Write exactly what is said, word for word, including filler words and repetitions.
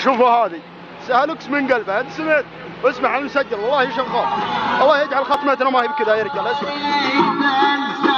شوفوا هذه سهلوكس من قلبه، انت سمعت؟ اسمع المسجل والله شغال. الله يجعل ختمتنا ما هي بكذا يا رجال. اسمع